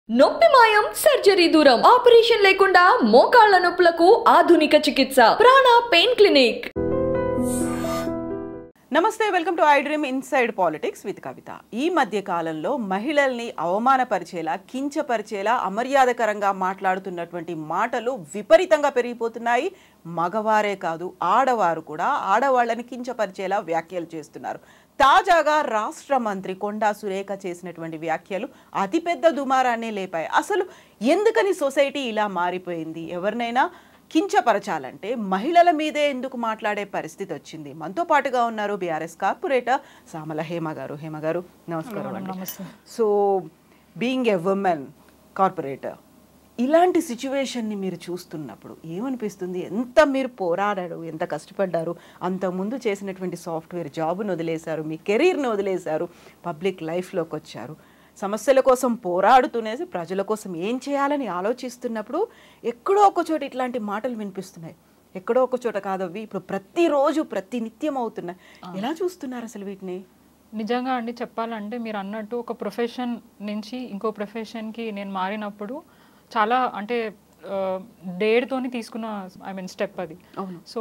నొప్పి మాయం సర్జరీ దూరం ఆపరేషన్ లేకుండా మోకాళ్ల నొప్పులకు ఆధునిక చికిత్స ప్రాణ పెయిన్ క్లినిక్. నమస్తే, welcome to I dream inside politics with Kavitha. ఈ మధ్య కాలంలో మహిళల్ని అవమానపరిచేలా, కించపరిచేలా, అమర్యాదకరంగా మాట్లాడుతున్నటువంటి మాటలు విపరీతంగా పెరిగిపోతున్నాయి. మగవారే కాదు, ఆడవారు కూడా ఆడవాళ్ళని కించపరిచేలా వ్యాఖ్యలు చేస్తున్నారు. తాజాగా రాష్ట్ర మంత్రి కొండా సురేఖ చేసినటువంటి వ్యాఖ్యలు అతిపెద్ద దుమారాన్ని లేపాయి. అసలు ఎందుకని సొసైటీ ఇలా మారిపోయింది? ఎవరినైనా కించపరచాలంటే మహిళల మీదే ఎందుకు మాట్లాడే పరిస్థితి వచ్చింది? మనతో పాటుగా ఉన్నారు బీఆర్ఎస్ కార్పొరేటర్ సామల హేమ గారు. హేమ గారు, నమస్కారం అండి. So being a women corporator, ఇలాంటి సిచ్యువేషన్ని మీరు చూస్తున్నప్పుడు ఏమనిపిస్తుంది? ఎంత మీరు పోరాడారు, ఎంత కష్టపడ్డారు, అంతకుముందు చేసినటువంటి సాఫ్ట్వేర్ జాబ్ను వదిలేశారు, మీ కెరీర్ని వదిలేశారు, పబ్లిక్ లైఫ్లోకి వచ్చారు, సమస్యల కోసం పోరాడుతూనే ప్రజల కోసం ఏం చేయాలని ఆలోచిస్తున్నప్పుడు ఎక్కడో ఒక చోట ఇట్లాంటి మాటలు వినిపిస్తున్నాయి. ఎక్కడో ఒక చోట కాదవి ఇప్పుడు ప్రతిరోజు ప్రతినిత్యం అవుతున్నాయి. ఎలా చూస్తున్నారు అసలు వీటిని? నిజంగా అండి, చెప్పాలంటే మీరు అన్నట్టు ఒక ప్రొఫెషన్ నుంచి ఇంకో ప్రొఫెషన్కి నేను మారినప్పుడు చాలా అంటే డేర్తోని తీసుకున్న స్టెప్ అది. సో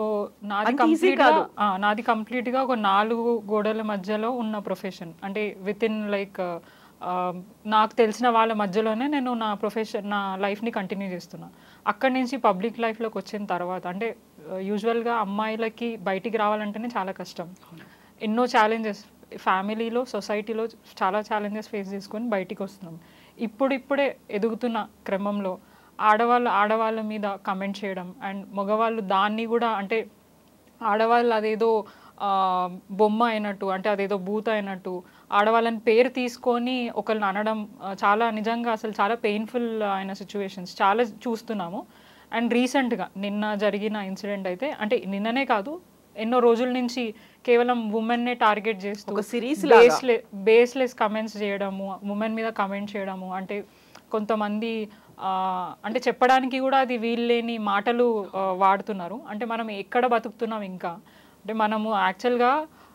నాది కంప్లీట్గా ఒక 4 గోడల మధ్యలో ఉన్న ప్రొఫెషన్. అంటే విత్ ఇన్ లైక్ నాకు తెలిసిన వాళ్ళ మధ్యలోనే నేను నా లైఫ్ని కంటిన్యూ చేస్తున్నా. అక్కడి నుంచి పబ్లిక్ లైఫ్లోకి వచ్చిన తర్వాత అంటే యూజువల్గా అమ్మాయిలకి బయటికి రావాలంటేనే చాలా కష్టం. ఎన్నో ఛాలెంజెస్ ఫ్యామిలీలో, సొసైటీలో చాలా ఛాలెంజెస్ ఫేస్ చేసుకొని బయటికి వస్తున్నాం. ఇప్పుడిప్పుడే ఎదుగుతున్న క్రమంలో ఆడవాళ్ళ మీద కమెంట్ చేయడం అండ్ మగవాళ్ళు దాన్ని కూడా అంటే ఆడవాళ్ళు అదేదో బొమ్మ అయినట్టు, అంటే అదేదో బూత్ అయినట్టు ఆడవాళ్ళని పేరు తీసుకొని ఒకరిని అనడం చాలా నిజంగా అసలు చాలా పెయిన్ఫుల్ అయిన సిచ్యువేషన్స్ చాలా చూస్తున్నాము. అండ్ రీసెంట్గా నిన్న జరిగిన ఇన్సిడెంట్ అయితే అంటే నిన్ననే కాదు, ఎన్నో రోజుల నుంచి కేవలం ఉమెన్నే టార్గెట్ చేస్తూ బేస్లెస్ కమెంట్స్ చేయడము, ఉమెన్ మీద కమెంట్ చేయడము, అంటే కొంతమంది అంటే చెప్పడానికి కూడా అది వీల్లేని మాటలు వాడుతున్నారు. అంటే మనం ఎక్కడ బతుకుతున్నాం ఇంకా? అంటే మనము యాక్చువల్గా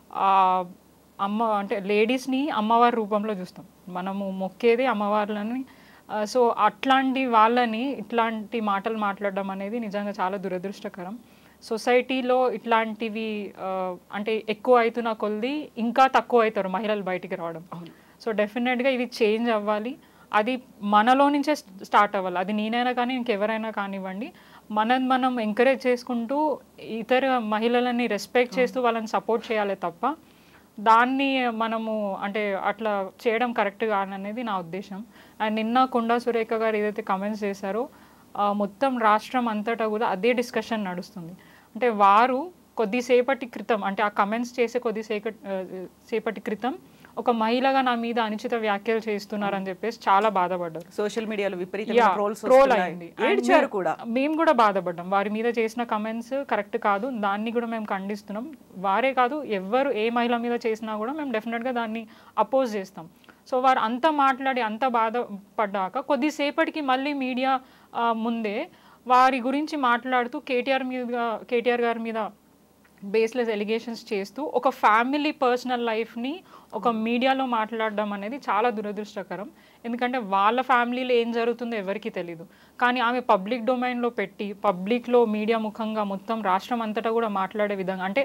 అంటే లేడీస్ని అమ్మవారి రూపంలో చూస్తాం, మనము మొక్కేది అమ్మవార్లని. సో అట్లాంటి వాళ్ళని ఇట్లాంటి మాటలు మాట్లాడడం అనేది నిజంగా చాలా దురదృష్టకరం. సొసైటీలో ఇట్లాంటివి అంటే ఎక్కువ అవుతున్న కొద్ది ఇంకా తక్కువ అవుతారు మహిళలు బయటికి రావడం. సో డెఫినెట్గా ఇది చేంజ్ అవ్వాలి. అది మనలో నుంచే స్టార్ట్ అవ్వాలి. అది నేనైనా కానీ ఇంకెవరైనా కానివ్వండి, మనం ఎంకరేజ్ చేసుకుంటూ ఇతర మహిళలని రెస్పెక్ట్ చేస్తూ వాళ్ళని సపోర్ట్ చేయాలి తప్ప దాన్ని మనము అంటే అట్లా చేయడం కరెక్ట్ కాదనేది నా ఉద్దేశం. అండ్ నిన్న కొండా సురేఖ గారు ఏదైతే కమెంట్స్ చేశారో మొత్తం రాష్ట్రం అంతటా కూడా అదే డిస్కషన్ నడుస్తుంది. అంటే వారు కొద్దిసేపటి క్రితం అంటే ఆ కమెంట్స్ చేసే కొద్దిసేపటి క్రితం ఒక మహిళగా నా మీద అనుచిత వ్యాఖ్యలు చేస్తున్నారని చెప్పేసి చాలా బాధపడ్డారు. సోషల్ మీడియాలో విపరీతంగా ట్రోల్ అయింది. మేము కూడా బాధపడ్డాం. వారి మీద చేసిన కమెంట్స్ కరెక్ట్ కాదు, దాన్ని కూడా మేము ఖండిస్తున్నాం. వారే కాదు, ఎవరు ఏ మహిళ మీద చేసినా కూడా మేము డెఫినెట్గా దాన్ని అపోజ్ చేస్తాం. సో వారు అంత మాట్లాడి అంత బాధపడ్డాక కొద్దిసేపటికి మళ్ళీ మీడియా ముందే వారి గురించి మాట్లాడుతూ కేటీఆర్ గారి మీద బేస్లెస్ ఎలిగేషన్స్ చేస్తూ ఒక ఫ్యామిలీ పర్సనల్ లైఫ్ని ఒక మీడియాలో మాట్లాడడం అనేది చాలా దురదృష్టకరం. ఎందుకంటే వాళ్ళ ఫ్యామిలీలో ఏం జరుగుతుందో ఎవరికి తెలీదు. కానీ ఆమె పబ్లిక్ డొమైన్లో పెట్టి పబ్లిక్లో మీడియా ముఖంగా మొత్తం రాష్ట్రం అంతటా కూడా మాట్లాడే విధంగా అంటే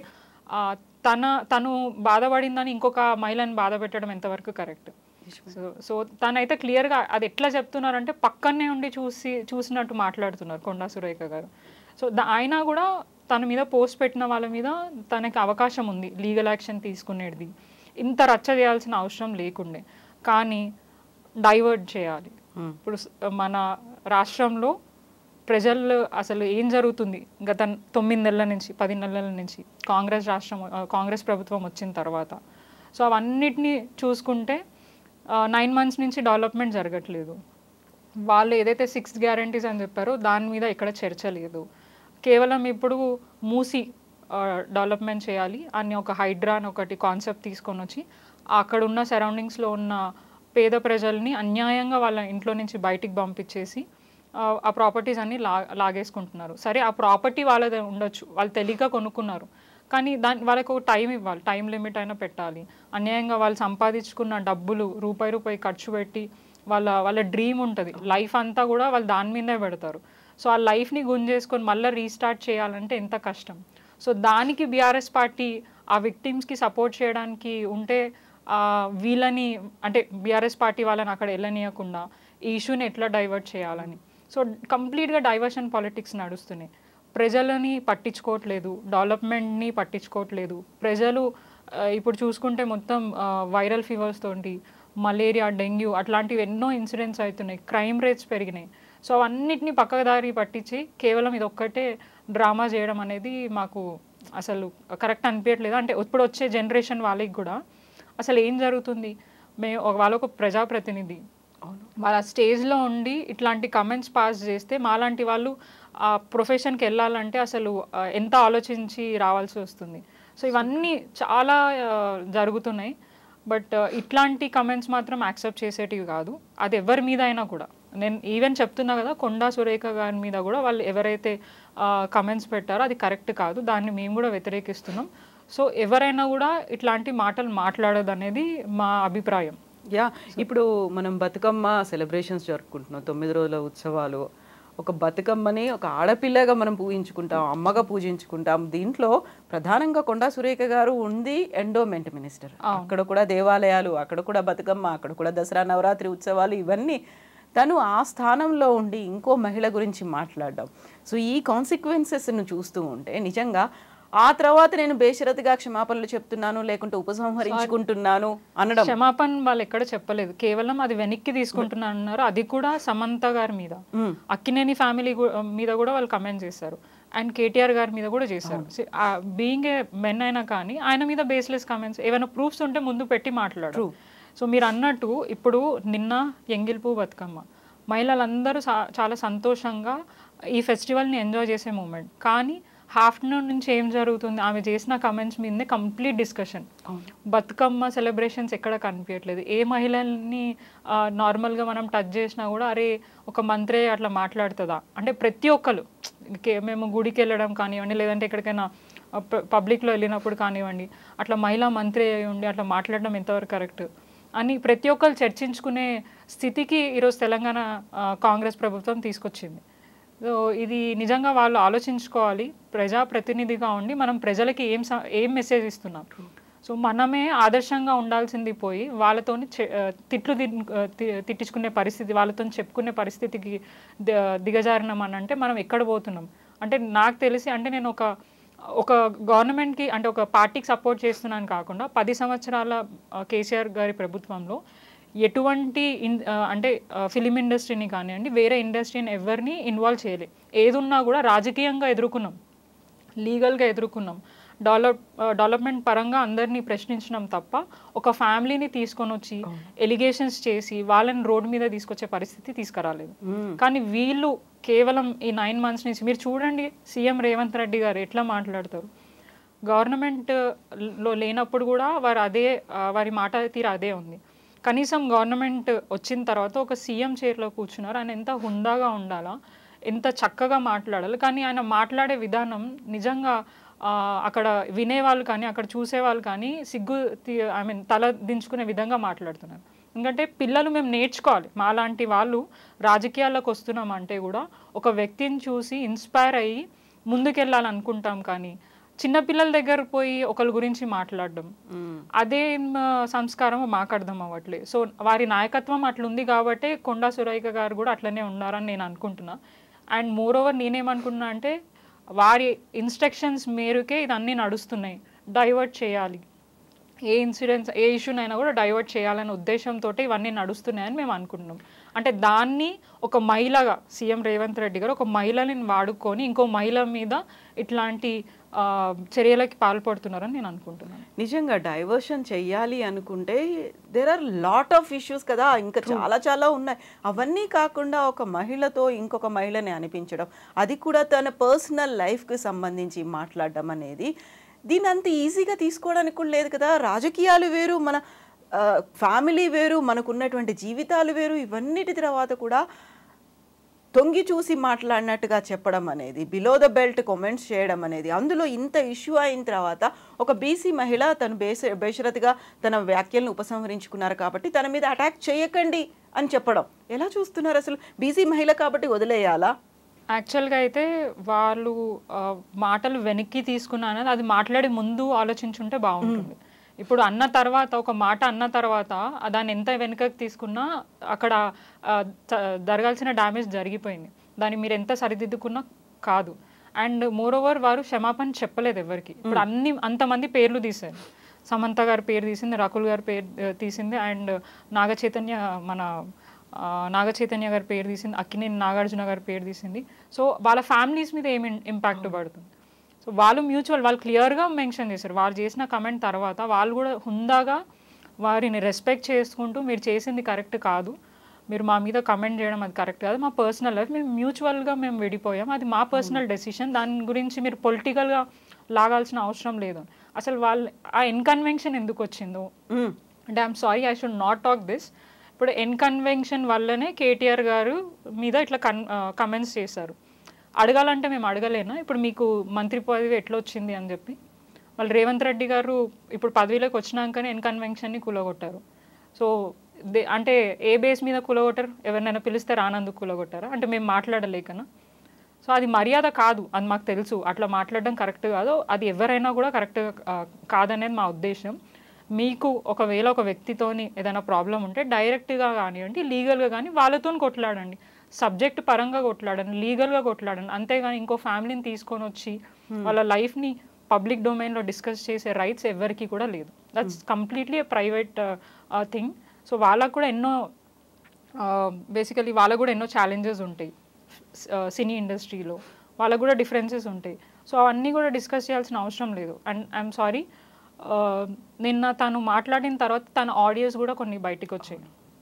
తను బాధపడిందని ఇంకొక మహిళని బాధ పెట్టడం ఎంతవరకు కరెక్ట్? సో తనైతే క్లియర్గా అది ఎట్లా చెప్తున్నారంటే పక్కనే ఉండి చూసినట్టు మాట్లాడుతున్నారు కొండా సురేఖ గారు. సో అయినా కూడా తన మీద పోస్ట్ పెట్టిన వాళ్ళ మీద తనకి అవకాశం ఉంది లీగల్ యాక్షన్ తీసుకునేది. ఇంత రచ్చ చేయాల్సిన అవసరం లేకుండే, కానీ డైవర్ట్ చేయాలి. ఇప్పుడు మన రాష్ట్రంలో ప్రజలు అసలు ఏం జరుగుతుంది గత 9 నెలల నుంచి 10 నెలల నుంచి కాంగ్రెస్ ప్రభుత్వం వచ్చిన తర్వాత? సో అవన్నిటినీ చూసుకుంటే 9 మంత్స్ నుంచి డెవలప్మెంట్ జరగట్లేదు. వాళ్ళు ఏదైతే 6 గ్యారంటీస్ అని చెప్పారో దాని మీద ఇక్కడ చర్చ లేదు. కేవలం ఇప్పుడు మూసి డెవలప్మెంట్ చేయాలి అని ఒక హైడ్రా అని ఒకటి కాన్సెప్ట్ తీసుకొని వచ్చి అక్కడ ఉన్న సరౌండింగ్స్లో ఉన్న పేద ప్రజల్ని అన్యాయంగా వాళ్ళ ఇంట్లో నుంచి బయటికి పంపించేసి ఆ ప్రాపర్టీస్ అన్నీ లాగేసుకుంటున్నారు. సరే, ఆ ప్రాపర్టీ వాళ్ళది ఉండొచ్చు, వాళ్ళు తెలియక కొనుక్కున్నారు, కానీ వాళ్ళకు ఒక టైం ఇవ్వాలి, టైం లిమిట్ అయినా పెట్టాలి. అన్యాయంగా వాళ్ళు సంపాదించుకున్న డబ్బులు రూపాయి ఖర్చు పెట్టి వాళ్ళ డ్రీమ్ ఉంటుంది, లైఫ్ అంతా కూడా వాళ్ళు దాని మీదే పెడతారు. సో ఆ లైఫ్ని గుంజేసుకొని మళ్ళీ రీస్టార్ట్ చేయాలంటే ఎంత కష్టం. సో దానికి బీఆర్ఎస్ పార్టీ ఆ విక్టిమ్స్కి సపోర్ట్ చేయడానికి ఉంటే వీళ్ళని అంటే బీఆర్ఎస్ పార్టీ వాళ్ళని అక్కడ వెళ్ళనీయకుండా ఈ ఇష్యూని ఎట్లా డైవర్ట్ చేయాలని. సో కంప్లీట్గా డైవర్షన్ పాలిటిక్స్ నడుస్తున్నాయి. ప్రజలని పట్టించుకోవట్లేదు, డెవలప్మెంట్ని పట్టించుకోవట్లేదు. ప్రజలు ఇప్పుడు చూసుకుంటే మొత్తం వైరల్ ఫీవర్స్ తోటి మలేరియా, డెంగ్యూ అట్లాంటివి ఎన్నో ఇన్సిడెంట్స్ అవుతున్నాయి, క్రైమ్ రేట్స్ పెరిగినాయి. సో అవన్నిటిని పక్కదారి పట్టించి కేవలం ఇది ఒక్కటే డ్రామా చేయడం అనేది మాకు అసలు కరెక్ట్ అనిపించట్లేదు. అంటే ఇప్పుడు వచ్చే జనరేషన్ వాళ్ళకి కూడా అసలు ఏం జరుగుతుంది, వాళ్ళ ఒక ప్రజాప్రతినిధి వాళ్ళ స్టేజ్లో ఉండి ఇట్లాంటి కమెంట్స్ పాస్ చేస్తే మాలాంటి వాళ్ళు ఆ ప్రొఫెషన్కి వెళ్ళాలంటే అసలు ఎంత ఆలోచించి రావాల్సి వస్తుంది. సో ఇవన్నీ చాలా జరుగుతున్నాయి. బట్ ఇట్లాంటి కమెంట్స్ మాత్రం యాక్సెప్ట్ చేసేటివి కాదు, అది ఎవరి మీద అయినా కూడా. నేను ఈవెన్ చెప్తున్నా కదా, కొండా సురేఖ గారి మీద కూడా వాళ్ళు ఎవరైతే కమెంట్స్ పెట్టారో అది కరెక్ట్ కాదు, దాన్ని మేము కూడా వ్యతిరేకిస్తున్నాం. సో ఎవరైనా కూడా ఇట్లాంటి మాటలు మాట్లాడదు అనేది మా అభిప్రాయం. ఇప్పుడు మనం బతుకమ్మ సెలబ్రేషన్స్ జరుపుకుంటున్నాం, 9 రోజుల ఉత్సవాలు. ఒక బతుకమ్మని ఒక ఆడపిల్లగా మనం పూజించుకుంటాం, అమ్మగా పూజించుకుంటాం. దీంట్లో ప్రధానంగా కొండా సురేఖ గారు ఉంది ఎండోమెంట్ మినిస్టర్. అక్కడ కూడా దేవాలయాలు, అక్కడ కూడా బతుకమ్మ, అక్కడ కూడా దసరా నవరాత్రి ఉత్సవాలు, ఇవన్నీ తను ఆ స్థానంలో ఉండి ఇంకో మహిళ గురించి మాట్లాడడం. సో ఈ కాన్సిక్వెన్సెస్ను చూస్తూ ఉంటే నిజంగా ఆ తర్వాత నేను బేషరతుగా క్షమాపణలు చెప్తున్నాను లేకుంటే ఉపసంహరించుకుంటున్నాను అనడం, క్షమాపణ వాళ్ళు ఎక్కడ చెప్పలేదు, కేవలం అది వెనక్కి తీసుకుంటున్నా అన్నారు. అది కూడా సమంత గారి మీద, అక్కినేని ఫ్యామిలీ మీద కూడా వాళ్ళు కమెంట్ చేశారు, అండ్ కేటీఆర్ గారి మీద కూడా చేశారు. బీయింగ్ ఏ మెన్ అయినా కానీ ఆయన మీద బేస్లెస్ కమెంట్స్, ఏమైనా ప్రూఫ్స్ ఉంటే ముందు పెట్టి మాట్లాడారు. సో మీరు అన్నట్టు ఇప్పుడు నిన్న ఎంగిల్పూ బతుకమ్మ మహిళలందరూ చాలా సంతోషంగా ఈ ఫెస్టివల్ని ఎంజాయ్ చేసే మూమెంట్. కానీ ఆఫ్టర్నూన్ నుంచి ఏం జరుగుతుంది, ఆమె చేసిన కమెంట్స్ మీదనే కంప్లీట్ డిస్కషన్. బతుకమ్మ సెలబ్రేషన్స్ ఎక్కడ కనిపించట్లేదు. ఏ మహిళల్ని నార్మల్గా మనం టచ్ చేసినా కూడా అరే ఒక మంత్రే అట్లా మాట్లాడుతుందా అంటే ప్రతి ఒక్కరు, మేము గుడికి వెళ్ళడం కానివ్వండి, లేదంటే ఎక్కడికైనా పబ్లిక్లో వెళ్ళినప్పుడు కానివ్వండి, అట్లా మహిళా మంత్రి అయి ఉండి అట్లా మాట్లాడడం ఎంతవరకు కరెక్ట్ అని ప్రతి ఒక్కరు చర్చించుకునే స్థితికి ఈరోజు తెలంగాణ కాంగ్రెస్ ప్రభుత్వం తీసుకొచ్చింది. సో ఇది నిజంగా వాళ్ళు ఆలోచించుకోవాలి. ప్రజాప్రతినిధిగా ఉండి మనం ప్రజలకి ఏం మెసేజ్ ఇస్తున్నాం. సో మనమే ఆదర్శంగా ఉండాల్సింది పోయి వాళ్ళతోని తిట్టించుకునే పరిస్థితి, వాళ్ళతో చెప్పుకునే పరిస్థితికి దిగజారినాం అని అంటే మనం ఎక్కడ పోతున్నాం. అంటే నాకు తెలిసి అంటే నేను ఒక గవర్నమెంట్కి అంటే ఒక పార్టీకి సపోర్ట్ చేస్తున్నాను కాకుండా 10 సంవత్సరాల కేసీఆర్ గారి ప్రభుత్వంలో ఎటువంటి అంటే ఫిలిం ఇండస్ట్రీని కానివ్వండి, వేరే ఇండస్ట్రీని ఎవరిని ఇన్వాల్వ్ చేయలే. ఏదున్నా కూడా రాజకీయంగా ఎదుర్కొన్నాం, లీగల్గా ఎదుర్కొన్నాం, డెవలప్మెంట్ పరంగా అందరినీ ప్రశ్నించడం తప్ప ఒక ఫ్యామిలీని తీసుకొని వచ్చి ఎలిగేషన్స్ చేసి వాళ్ళని రోడ్డు మీద తీసుకొచ్చే పరిస్థితి తీసుకురాలేదు. కానీ వీళ్ళు కేవలం ఈ 9 months నుంచి మీరు చూడండి, సీఎం రేవంత్ రెడ్డి గారు ఎట్లా మాట్లాడతారు. గవర్నమెంట్లో లేనప్పుడు కూడా వారి మాట తీరు అదే ఉంది. కనీసం గవర్నమెంట్ వచ్చిన తర్వాత ఒక సీఎం చైర్లో కూర్చున్నారు, ఆయన ఎంత హుందాగా ఉండాలా, ఎంత చక్కగా మాట్లాడాలి. కానీ ఆయన మాట్లాడే విధానం నిజంగా అక్కడ వినేవాళ్ళు కానీ అక్కడ చూసేవాళ్ళు కానీ తల దించుకునే విధంగా మాట్లాడుతున్నారు. ఎందుకంటే పిల్లలు మేము నేర్చుకోవాలి, మాలాంటి వాళ్ళు రాజకీయాల్లోకి వస్తున్నామంటే కూడా ఒక వ్యక్తిని చూసి ఇన్స్పైర్ అయ్యి ముందుకెళ్ళాలనుకుంటాం. కానీ చిన్నపిల్లల దగ్గర పోయి ఒకరి గురించి మాట్లాడడం అదే సంస్కారం మాకు అర్థం అవ్వట్లేదు. సో వారి నాయకత్వం అట్లుంది కాబట్టి కొండా సురేఖ గారు కూడా అట్లనే ఉన్నారని నేను అనుకుంటున్నా. అండ్ మోర్ ఓవర్ నేనేమనుకుంటున్నా అంటే వారి ఇన్స్ట్రక్షన్స్ మేరకే ఇదన్నీ నడుస్తున్నాయి. డైవర్ట్ చేయాలి, ఏ ఇన్సిడెంట్స్ ఏ ఇష్యూనైనా కూడా డైవర్ట్ చేయాలనే ఉద్దేశంతో ఇవన్నీ నడుస్తున్నాయని మేము అనుకుంటున్నాం. అంటే దాన్ని ఒక మహిళగా సీఎం రేవంత్ రెడ్డి గారు ఒక మహిళని వాడుకొని ఇంకో మహిళ మీద ఇట్లాంటి చర్యలకి పాల్పడుతున్నారని నేను అనుకుంటున్నాను. నిజంగా డైవర్షన్ చెయ్యాలి అనుకుంటే there are lot of issues కదా, ఇంకా చాలా ఉన్నాయి. అవన్నీ కాకుండా ఒక మహిళతో ఇంకొక మహిళని అనిపించడం, అది కూడా తన పర్సనల్ లైఫ్కి సంబంధించి మాట్లాడడం అనేది దీన్ని అంత ఈజీగా తీసుకోవడానికి కూడా లేదు కదా. రాజకీయాలు వేరు, మన ఫ్యామిలీ వేరు, మనకున్నటువంటి జీవితాలు వేరు. ఇవన్నిటి తర్వాత కూడా తొంగి చూసి మాట్లాడినట్టుగా చెప్పడం అనేది, బిలో ద బెల్ట్ కామెంట్స్ చేయడం అనేది, అందులో ఇంత ఇష్యూ అయిన తర్వాత ఒక బీసీ మహిళ తను బేషరతుగా తన వ్యాఖ్యలను ఉపసంహరించుకున్నారు కాబట్టి తన మీద అటాక్ చేయకండి అని చెప్పడం ఎలా చూస్తున్నారు? అసలు బీసీ మహిళ కాబట్టి వదిలేయాలా? యాక్చువల్గా అయితే వాళ్ళు మాటలు వెనక్కి తీసుకున్నానని అది మాట్లాడే ముందు ఆలోచించుంటే బాగుంటుంది. ఇప్పుడు అన్న తర్వాత ఒక మాట అన్న తర్వాత దాన్ని ఎంత వెనుకకి తీసుకున్నా అక్కడ జరగాల్సిన డ్యామేజ్ జరిగిపోయింది. దాన్ని మీరు ఎంత సరిదిద్దుకున్నా కాదు. అండ్ మోర్ ఓవర్ వారు క్షమాపణ చెప్పలేదు ఎవరికి. ఇప్పుడు అంతమంది పేర్లు తీశారు. సమంత గారి పేరు తీసింది, రకుల్ గారి పేరు తీసింది, అండ్ నాగ చైతన్య గారి పేరు తీసింది, అక్కినేని నాగార్జున గారి పేరు తీసింది. సో వాళ్ళ ఫ్యామిలీస్ మీద ఏమి ఇంపాక్ట్ పడుతుంది? సో వాళ్ళు వాళ్ళు క్లియర్గా మెన్షన్ చేశారు. వాళ్ళు చేసిన కమెంట్ తర్వాత వాళ్ళు కూడా హుందాగా వారిని రెస్పెక్ట్ చేసుకుంటూ మీరు చేసింది కరెక్ట్ కాదు, మీరు మా మీద కమెంట్ చేయడం అది కరెక్ట్ కాదు, మా పర్సనల్ లైఫ్ మేము మ్యూచువల్గా మేము విడిపోయాం, అది మా పర్సనల్ డెసిషన్, దాని గురించి మీరు పొలిటికల్గా లాగాల్సిన అవసరం లేదు. అసలు వాళ్ళు ఆ ఇన్కన్వెన్షన్ ఎందుకు వచ్చిందో అంటే I'm sorry I should not talk this. ఇప్పుడు ఇన్కన్వెన్షన్ వల్లనే కేటీఆర్ గారు మీద ఇట్లా కమెంట్స్ చేశారు. అడగాలంటే మేము అడగలేనా ఇప్పుడు మీకు మంత్రి పదవి ఎట్లా వచ్చింది అని చెప్పి? వాళ్ళు రేవంత్ రెడ్డి గారు ఇప్పుడు పదవిలోకి వచ్చినాకనే ఇన్కన్వెన్షన్ని కూలగొట్టారు. సో అంటే ఏ బేస్ మీద కూలగొట్టారు? ఎవరినైనా పిలిస్తే రానందుకు కూలగొట్టారా? అంటే మేము మాట్లాడలేకనా? సో అది మర్యాద కాదు, అది మాకు తెలుసు. అట్లా మాట్లాడడం కరెక్ట్ కాదు, అది ఎవరైనా కూడా కరెక్ట్ కాదనేది మా ఉద్దేశం. మీకు ఒకవేళ ఒక వ్యక్తితోని ఏదైనా ప్రాబ్లం ఉంటే డైరెక్ట్గా కానివ్వండి, లీగల్గా కానీ వాళ్ళతో కొట్లాడండి, సబ్జెక్ట్ పరంగా కొట్లాడండి, లీగల్గా కొట్లాడండి. అంతేగాని ఇంకో ఫ్యామిలీని తీసుకొని వచ్చి వాళ్ళ లైఫ్ని పబ్లిక్ డొమైన్లో డిస్కస్ చేసే రైట్స్ ఎవరికి కూడా లేదు. That's completely private thing. So వాళ్ళకు కూడా బేసికలీ వాళ్ళకు కూడా ఎన్నో ఛాలెంజెస్ ఉంటాయి సినీ ఇండస్ట్రీలో, వాళ్ళకు కూడా డిఫరెన్సెస్ ఉంటాయి. సో అవన్నీ కూడా డిస్కస్ చేయాల్సిన అవసరం లేదు. అండ్ ఐఎమ్ సారీ, నిన్న తను మాట్లాడిన తర్వాత తన ఆడియోస్ కూడా కొన్ని బయటకు వచ్చాయి.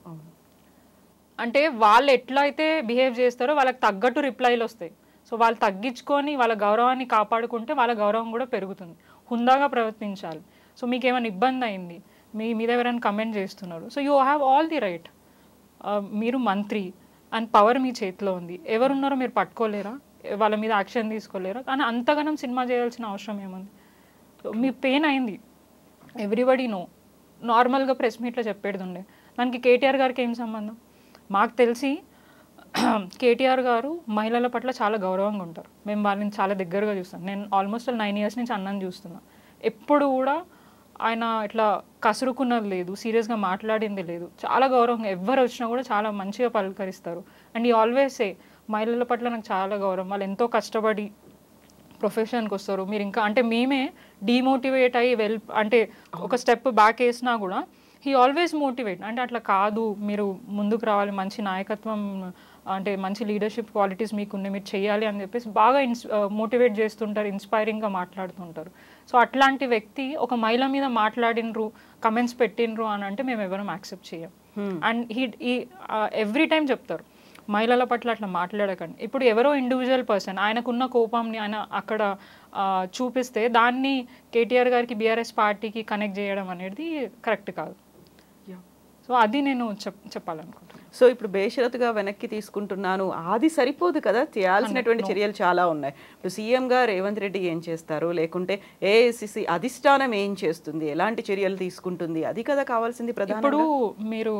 అంటే వాళ్ళు ఎట్లా అయితే బిహేవ్ చేస్తారో వాళ్ళకి తగ్గట్టు రిప్లైలు వస్తాయి. సో వాళ్ళు తగ్గించుకొని వాళ్ళ గౌరవాన్ని కాపాడుకుంటే వాళ్ళ గౌరవం కూడా పెరుగుతుంది. హుందాగా ప్రవర్తించాలి. సో మీకు ఏమైనా ఇబ్బంది అయింది, మీ మీద ఎవరైనా కమెంట్ చేస్తున్నారు, so you have all the right. మీరు మంత్రి అండ్ పవర్ మీ చేతిలో ఉంది, ఎవరున్నారో మీరు పట్టుకోలేరా, వాళ్ళ మీద యాక్షన్ తీసుకోలేరా? కానీ అంతగానం సినిమా చేయాల్సిన అవసరం ఏముంది? మీ పెయిన్ అయింది, ఎవ్రీబడి నో. నార్మల్గా ప్రెస్ మీట్లో చెప్పేది ఉండే, దానికి కేటీఆర్ గారికి ఏం సంబంధం? మాకు తెలిసి కేటీఆర్ గారు మహిళల పట్ల చాలా గౌరవంగా ఉంటారు. మేము వాళ్ళని చాలా దగ్గరగా చూస్తాం. నేను ఆల్మోస్ట్ 9 years నుంచి అన్నని చూస్తున్నా. ఎప్పుడు కూడా ఆయన ఇట్లా కసురుకున్నది లేదు, సీరియస్గా మాట్లాడింది లేదు. చాలా గౌరవంగా ఎవరు వచ్చినా కూడా చాలా మంచిగా పలకరిస్తారు. అండ్ ఈ ఆల్వేస్ సే మహిళల పట్ల నాకు చాలా గౌరవం, వాళ్ళు ఎంతో కష్టపడి ప్రొఫెషన్కి వస్తారు. మీరు ఇంకా అంటే మేమే డీమోటివేట్ అయ్యి అంటే ఒక స్టెప్ బ్యాక్ వేసినా కూడా హీ ఆల్వేస్ మోటివేట్. అంటే అట్లా కాదు, మీరు ముందుకు రావాలి, మంచి నాయకత్వం అంటే మంచి లీడర్షిప్ క్వాలిటీస్ మీకున్నాయి, మీరు చేయాలి అని చెప్పేసి బాగా మోటివేట్ చేస్తుంటారు, ఇన్స్పైరింగ్గా మాట్లాడుతుంటారు. సో అట్లాంటి వ్యక్తి ఒక మహిళ మీద మాట్లాడినరు, కమెంట్స్ పెట్టినరు అని అంటే మేము ఎవరం యాక్సెప్ట్ చేయం. అండ్ ఈ ఎవ్రీ టైం చెప్తారు మహిళల పట్ల అట్లా మాట్లాడకండి. ఇప్పుడు ఎవరో ఇండివిజువల్ పర్సన్ ఆయనకున్న కోపంని ఆయన అక్కడ చూపిస్తే దాన్ని కేటీఆర్ గారికి బీఆర్ఎస్ పార్టీకి కనెక్ట్ చేయడం అనేది కరెక్ట్ కాదు. సో అది నేను చెప్పాలనుకుంటున్నాను. సో ఇప్పుడు బేషరతుగా వెనక్కి తీసుకుంటున్నాను, అది సరిపోదు కదా, చేయాల్సినటువంటి చర్యలు చాలా ఉన్నాయి. ఇప్పుడు సీఎంగా రేవంత్ రెడ్డి ఏం చేస్తారు, లేకుంటే ఏఐసిసి అధిష్టానం ఏం చేస్తుంది, ఎలాంటి చర్యలు తీసుకుంటుంది, అది కదా కావాల్సింది ప్రధానంగా. ఇప్పుడు మీరు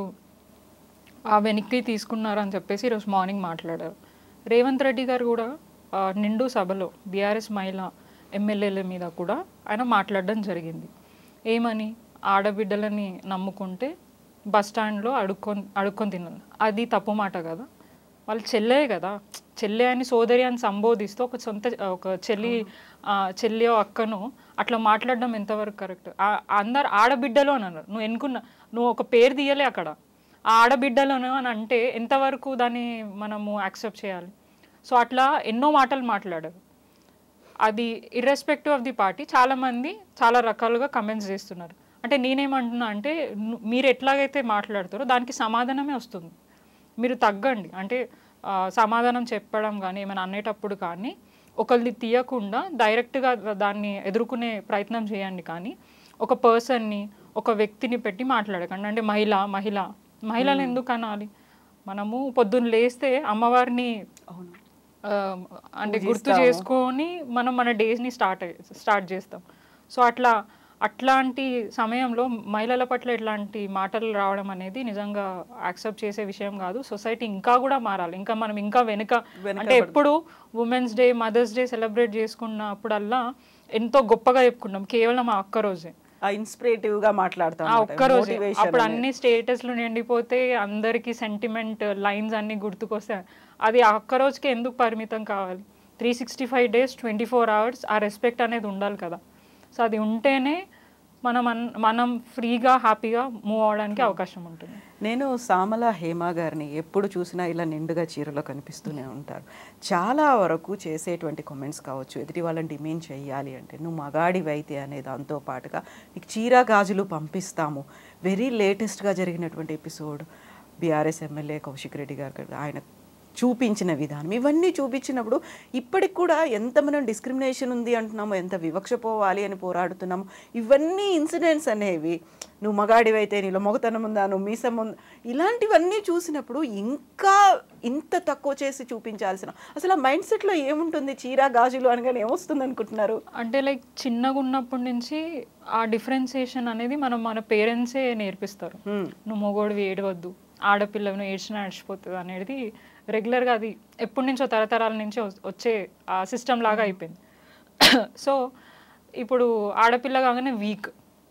ఆ వెనక్కి తీసుకున్నారు అని చెప్పేసి ఈరోజు మార్నింగ్ మాట్లాడారు. రేవంత్ రెడ్డి గారు కూడా నిండు సభలో బీఆర్ఎస్ మహిళా ఎమ్మెల్యేల మీద కూడా ఆయన మాట్లాడడం జరిగింది. ఏమని? ఆడబిడ్డలని నమ్ముకుంటే బస్ స్టాండ్లో అడుక్కొని తినాలి, అది తప్పు మాట కదా. వాళ్ళు చెల్లే కదా, చెల్లె అని సోదరి అని సంబోధిస్తూ ఒక చెల్లి అక్కను అట్లా మాట్లాడడం ఎంతవరకు కరెక్ట్? అందరు ఆడబిడ్డలు అని అన్నారు, నువ్వు ఒక పేరు తీయలే అక్కడ, ఆ ఆడబిడ్డలను అని అంటే ఎంతవరకు దాన్ని మనము యాక్సెప్ట్ చేయాలి? సో అట్లా ఎన్నో మాటలు మాట్లాడారు. అది ఇర్రెస్పెక్టివ్ ఆఫ్ ది పార్టీ చాలామంది చాలా రకాలుగా కమెంట్స్ చేస్తున్నారు. అంటే నేనేమంటున్నా అంటే మీరు ఎట్లాగైతే మాట్లాడతారో దానికి సమాధానమే వస్తుంది. మీరు తగ్గండి. అంటే సమాధానం చెప్పడం కానీ ఏమైనా అనేటప్పుడు కానీ ఒకరిని తీయకుండా డైరెక్ట్గా దాన్ని ఎదుర్కొనే ప్రయత్నం చేయండి. కానీ ఒక పర్సన్ని ఒక వ్యక్తిని పెట్టి మాట్లాడకండి. అంటే మహిళలను ఎందుకు అనాలి? మనము పొద్దున్న లేస్తే అమ్మవారిని అంటే గుర్తు చేసుకొని మనం మన డేస్ని స్టార్ట్ చేస్తాం. సో అట్లాంటి సమయంలో మహిళల పట్ల ఇట్లాంటి మాటలు రావడం అనేది నిజంగా యాక్సెప్ట్ చేసే విషయం కాదు. సొసైటీ ఇంకా కూడా మారాలి. ఇంకా మనం ఇంకా వెనుక అంటే ఎప్పుడు women's day, mother's day celebrate చేసుకున్నప్పుడల్లా ఎంతో గొప్పగా చెప్పుకున్నాం, కేవలం ఆ ఒక్కరోజే ఇన్స్పిరేటివ్ గా మాట్లాడతాం. ఒక్కరోజే అప్పుడు అన్ని స్టేటస్లు నిండిపోతే అందరికి సెంటిమెంట్ లైన్స్ అన్ని గుర్తుకొస్తాయి. అది ఆ ఒక్కరోజుకి ఎందుకు పరిమితం కావాలి? 365 days 24 hours ఆ రెస్పెక్ట్ అనేది ఉండాలి కదా. సో అది ఉంటేనే మనం ఫ్రీగా హ్యాపీగా మూవ్ అవడానికి అవకాశం ఉంటుంది. నేను సామల హేమ గారిని ఎప్పుడు చూసినా ఇలా నిండుగా చీరలో కనిపిస్తూనే ఉంటారు. చాలా వరకు చేసేటువంటి కామెంట్స్ కావచ్చు, ఎదుటి వాళ్ళని డిమాండ్ చేయాలి అంటే నువ్వు మగాడివైతే అనే దాంతో పాటుగా నీకు చీర గాజులు పంపిస్తాము. వెరీ లేటెస్ట్గా జరిగినటువంటి episode BRS MLA Kaushik Reddy garu ఆయన చూపించిన విధానం, ఇవన్నీ చూపించినప్పుడు ఇప్పటికి కూడా ఎంత మనం డిస్క్రిమినేషన్ ఉంది అంటున్నాము, ఎంత వివక్ష పోవాలి అని పోరాడుతున్నాము. ఇవన్నీ ఇన్సిడెంట్స్ అనేవి నువ్వు మగాడివైతే నీలో మొగతనం ఉందా, నువ్వు మీసం ఉందా, ఇలాంటివన్నీ చూసినప్పుడు ఇంకా ఇంత తక్కువ చేసి చూపించాల్సిన అసలు ఆ మైండ్ సెట్లో ఏముంటుంది? చీర గాజులు అనగానే ఏమొస్తుంది అనుకుంటున్నారు? అంటే లైక్ చిన్నగా ఉన్నప్పటి నుంచి ఆ డిఫరెన్సియేషన్ అనేది మన పేరెంట్సే నేర్పిస్తారు. నువ్వు మొగోడివి ఏడవద్దు, ఆడపిల్లను ఏడ్చినా ఏడ్చిపోతుంది అనేది రెగ్యులర్గా అది ఎప్పటి నుంచో తరతరాల నుంచి వచ్చే ఆ సిస్టమ్ లాగా అయిపోయింది. సో ఇప్పుడు ఆడపిల్ల కాగానే వీక్,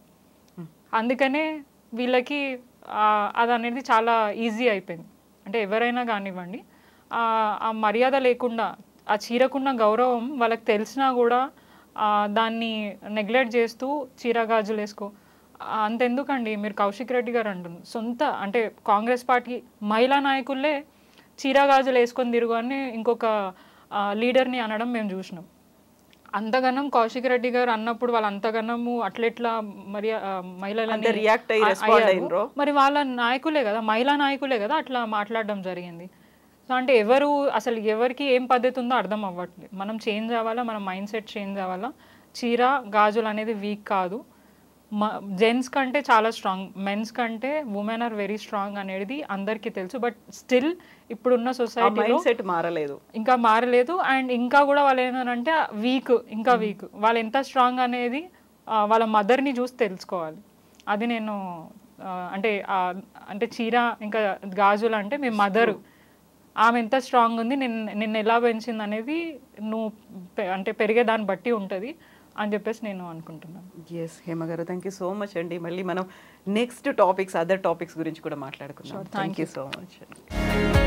అందుకనే వీళ్ళకి అది అనేది చాలా ఈజీ అయిపోయింది. అంటే ఎవరైనా కానివ్వండి ఆ మర్యాద లేకుండా, ఆ చీరకున్న గౌరవం వాళ్ళకి తెలిసినా కూడా దాన్ని నెగ్లెక్ట్ చేస్తూ చీర గాజులు వేసుకో అంతెందుకండి. మీరు కౌశిక్ రెడ్డి గారు అంటున్నారు, సొంత అంటే కాంగ్రెస్ పార్టీ మహిళా నాయకులే చీర గాజులు వేసుకొని తిరుగు అని ఇంకొక లీడర్ని అనడం మేము చూసినాం. అంతగనం కౌశిక్ రెడ్డి గారు అన్నప్పుడు వాళ్ళు అంతగనము అట్లెట్లా మరి మహిళలని రియాక్ట్ అయ్యారు. మరి వాళ్ళ నాయకులే కదా, మహిళా నాయకులే కదా అట్లా మాట్లాడడం జరిగింది. సో అంటే అసలు ఎవరికి ఏం పద్ధతి ఉందో అర్థం అవ్వట్లేదు. మనం చేంజ్ అవ్వాలా, మన మైండ్ సెట్ చేంజ్ అవ్వాలా. చీర గాజులు అనేది వీక్ కాదు, జెంట్స్ కంటే చాలా స్ట్రాంగ్, మెన్స్ కంటే ఉమెన్ ఆర్ వెరీ స్ట్రాంగ్ అనేది అందరికీ తెలుసు. బట్ స్టిల్ ఇప్పుడున్న సొసైటీలో మారలేదు, ఇంకా మారలేదు. అండ్ ఇంకా కూడా వాళ్ళు ఏంటంటే ఇంకా వీక్. వాళ్ళు ఎంత స్ట్రాంగ్ అనేది వాళ్ళ మదర్ని చూసి తెలుసుకోవాలి. అది నేను అంటే చీర ఇంకా గాజులు అంటే మీ మదరు, ఆమె ఎంత స్ట్రాంగ్ ఉంది, నిన్ను ఎలా పెంచింది అనేది నువ్వు అంటే పెరిగే దాన్ని బట్టి ఉంటుంది అని చెప్పేసి నేను అనుకుంటున్నాను. ఎస్ హేమ గారు, థ్యాంక్ యూ సో మచ్ అండి. మళ్ళీ మనం నెక్స్ట్ అదర్ టాపిక్స్ గురించి కూడా మాట్లాడుకుందాం. Thank you so much.